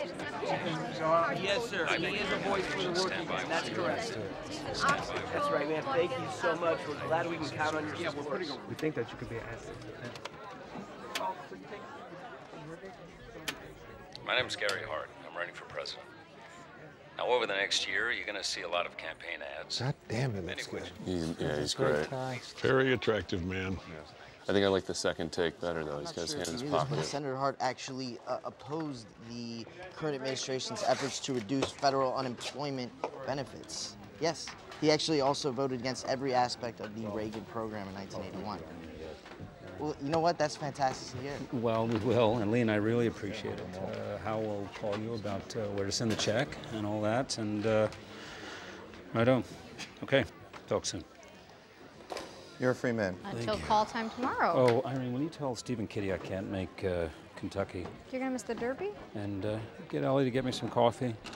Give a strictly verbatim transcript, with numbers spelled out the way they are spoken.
Yes, sir. He is a voice for the working man. That's correct. That's right, man. Thank you so much. We're glad we can count on your support. We think that you could be an asset. My name's Gary Hart. I'm running for president. Now, over the next year, you're going to see a lot of campaign ads. God damn it, that's good. He, yeah, he's great. Very attractive man. I think I like the second take better, though. He's got his hand in his pocket. But Senator Hart actually uh, opposed the current administration's efforts to reduce federal unemployment benefits. Yes, he actually also voted against every aspect of the Reagan program in nineteen eighty-one. Well, you know what? That's fantastic to hear. Well, we will, and Lee and I really appreciate it. Uh, Hal will call you about uh, where to send the check and all that, and uh, I don't. Okay, talk soon. You're a free man. Until call time tomorrow. Oh, Irene, will you tell Steve and Kitty I can't make uh, Kentucky? You're gonna miss the Derby? And uh, get Ellie to get me some coffee.